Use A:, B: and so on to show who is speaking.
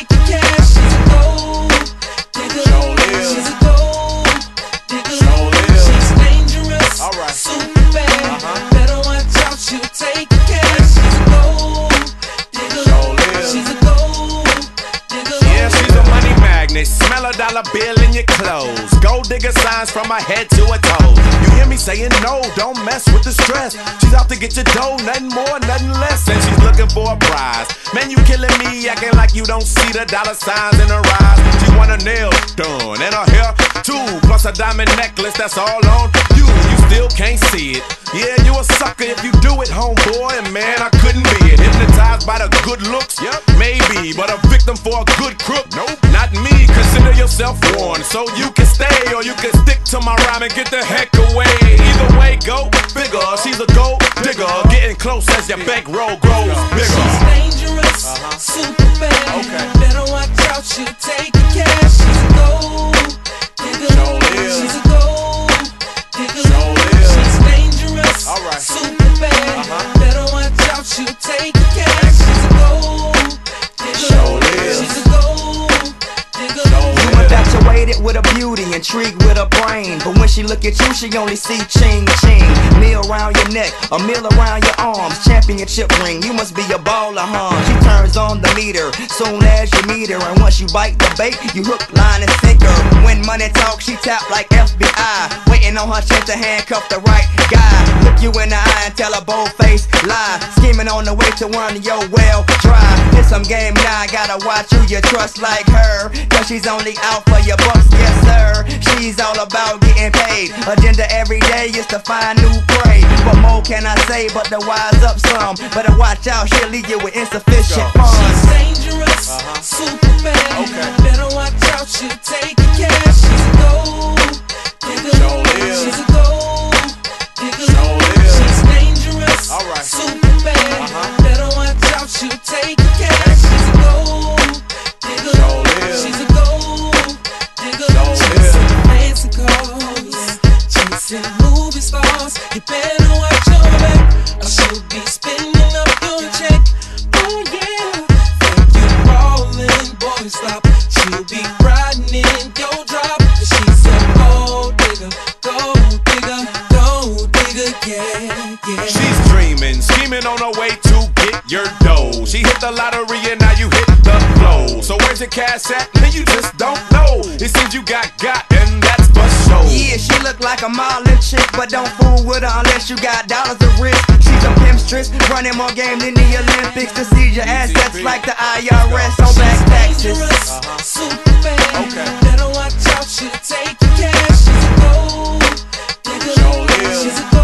A: take the cash. She's a gold digger. She's a gold digger. She's dangerous, super bad. Better watch out, she'll take the cash. She's a gold digger. She's a gold digger.
B: Yeah, she's a money magnet. Smell a dollar bill in your clothes. Gold digger signs from her head to her toes. You hear me saying no, don't mess with the stress. She's out to get your dough, nothing more, nothing less. And she's looking for a prize. Man, you killing me, acting like you don't see the dollar signs in her eyes. She want her nails done and her hair too, plus a diamond necklace that's all on you. You still can't see it. Yeah, you a sucker if you do it, homeboy. And man, I couldn't be it. Hypnotized by the good looks? Yep, maybe, but a victim for a good crook? Nope, not me. Consider yourself warned, so you can stay or you can stick to my rhyme and get the heck away. Either way, go bigger. She's a gold digger, getting close as your bankroll grows bigger.
A: She's dangerous, super bad. Better watch out, she'll take the cash. She's a gold digger. She's a gold digger. She's dangerous, super bad. Better watch out, she'll take the cash. She's a gold digger. She's a gold digger.
C: You infatuated with her beauty, intrigued with her brain. But when she look at you, she only see ching ching. Meal around your neck, a meal around your arms. Championship ring, you must be a baller, huh? She turns on the meter soon as you meet her. And once you bite the bait, you hook, line, and sinker. When money talks, she tap like FBI, waiting on her chance to handcuff the right guy. Look you in the eye and tell a bold face lie. Scheming on the way to one of your well dry. It's some game now, gotta watch who you trust like her. Cause she's only out for your bucks, yes sir. She's all about getting paid. Agenda every day is to find new prey. What more can I say but to wise up some? Better watch out, she'll leave you with insufficient funds.
A: She's dangerous, super bad. Better watch out, she'll take the cash. She's a gold digger. She's a gold digger. She's dangerous, super bad. Better watch out, she'll take the cash. She's a gold digger. She's a gold digger. Chasing fancy cars, chasing movie stars. You better watch your back, or she'll be spending up your check. Oh yeah, think you ballin', boy stop. She'll be riding in your drop. She's a gold digger, gold digger, gold digger, yeah, yeah.
B: She's dreaming, scheming on her way to get your dough. She hit the lottery and now you hit the flow. So where's your cash at? Man, you just don't know. It seems you got and that's for sure.
C: Yeah, she look like a modeling chick, but don't fool with her unless you got dollars to risk. She's a pimpstress, running more game than the Olympics. To see your assets like the IRS on back taxes.
A: Super bad. Better watch out, she'll take the cash. She's a gold digger. She's a gold